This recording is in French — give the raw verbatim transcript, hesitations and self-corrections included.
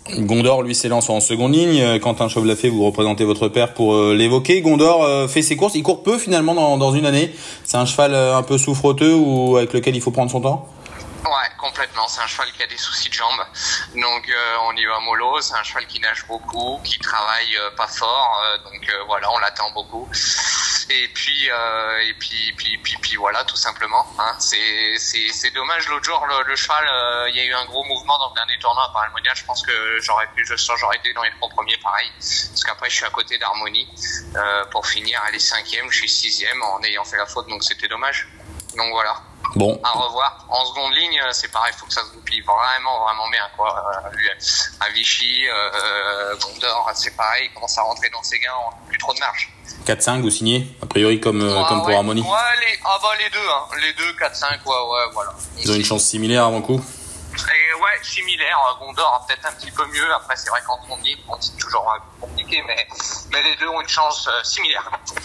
Gondor, lui, s'élance en seconde ligne. Quentin Chauvelafé, vous représentez votre père pour euh, l'évoquer. Gondor euh, fait ses courses. Il court peu finalement dans, dans une année. C'est un cheval euh, un peu souffreteux ou avec lequel il faut prendre son temps? Ouais, complètement. C'est un cheval qui a des soucis de jambes. Donc euh, on y va mollo. C'est un cheval qui nage beaucoup, qui travaille euh, pas fort. Euh, donc euh, voilà, on l'attend beaucoup. Et puis euh, et puis puis puis puis voilà, tout simplement. Hein. C'est c'est c'est dommage. L'autre jour, le, le cheval, il euh, y a eu un gros mouvement dans le dernier tournoi par Almonia. Je pense que j'aurais pu, je sens, j'aurais été dans les trois premiers, pareil. Parce qu'après, je suis à côté d'Harmonie euh, pour finir. Elle est cinquième, je suis sixième en ayant fait la faute. Donc c'était dommage. Donc voilà. Bon. À revoir. En seconde ligne, c'est pareil, il faut que ça se goupille vraiment, vraiment bien, quoi. Euh, à Vichy, euh, Gondor, c'est pareil, il commence à rentrer dans ses gains, on n'a plus trop de marge. quatre cinq, vous signez, a priori, comme, euh, ah, comme ouais, pour Harmonie. Ouais, les, ah bah les deux, hein. Les deux, quatre cinq, ouais, ouais, voilà. Ils ont une chance similaire avant coup. Et ouais, similaire. Gondor peut-être un petit peu mieux. Après, c'est vrai qu'en seconde ligne, bon, c'est toujours compliqué, mais, mais les deux ont une chance euh, similaire.